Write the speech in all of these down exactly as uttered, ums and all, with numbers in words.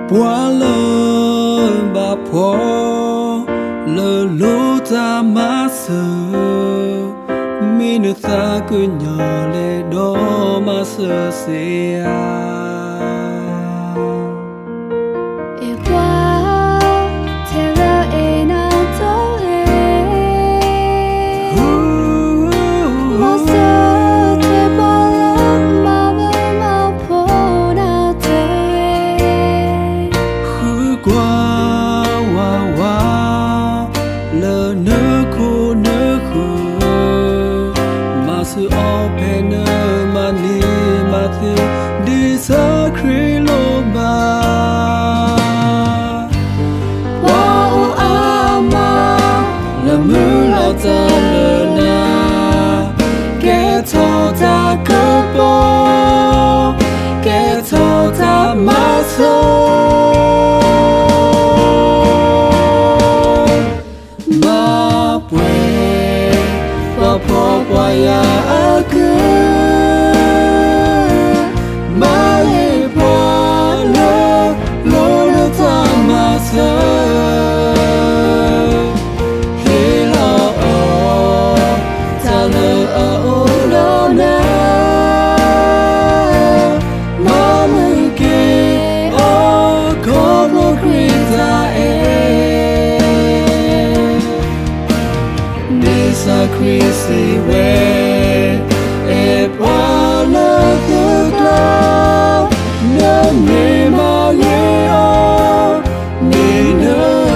bua lơ ba po lơ lô ta ma sơ mi nữ ta cứ nhỏ lệ đó ma sơ xe sự open money mà thì đi xa khi lô ba wow ama là mưa lo ta lơ na kẻ thọ ta cơ bo kẻ thọ ta mà thôi mà quên và bỏ qua ya crazy way e qua lơ thức lo nhớ mi mà nghe o mi nơ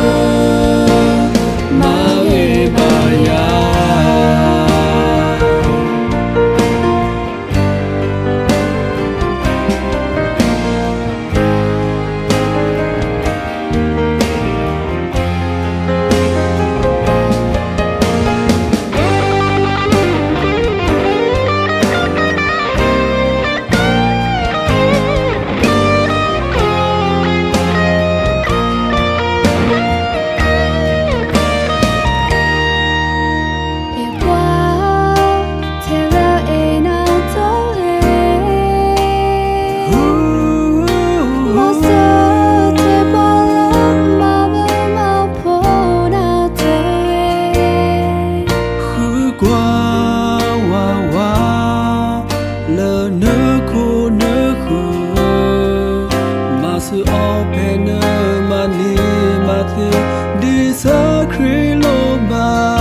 mà nghe bà ya sự open money mà thì đi xa khi lô ba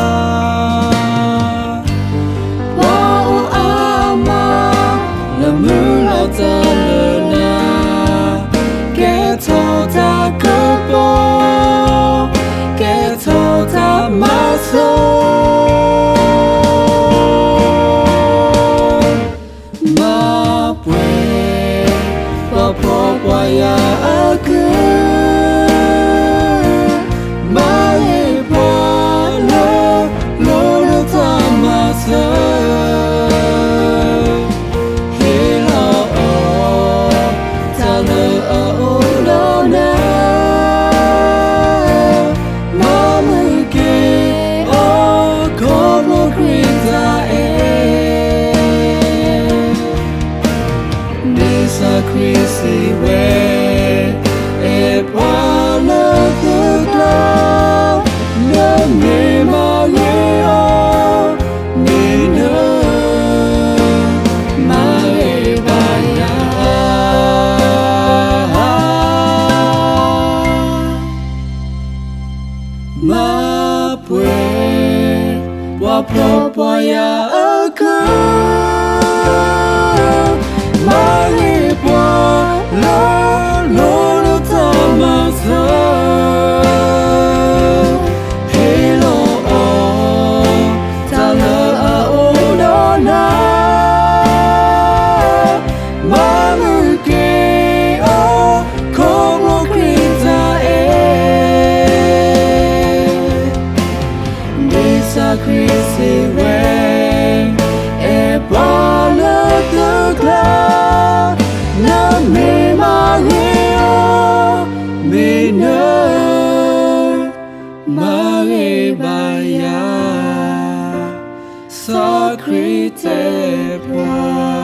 wow ama là mưa lo ta lơ na kẻ thọ ta cơ bo kẻ thọ ta mà thôi mà quên và bỏ qua ya crazy way e qua lơ thức lo nhớ mi mà nghe o mi nơ mà nghe bà ya mà quên qua po po ya ơ cơ mà nghe qua lo lo lo ta mà thôi hey lo o ta lơ a o đó na mà người kia o không lo khuyên ta e đi xa crazy way e bỏ lỡ thức lo nơ mi mà nghe o mi nơ mà nghe bà ya sa khri te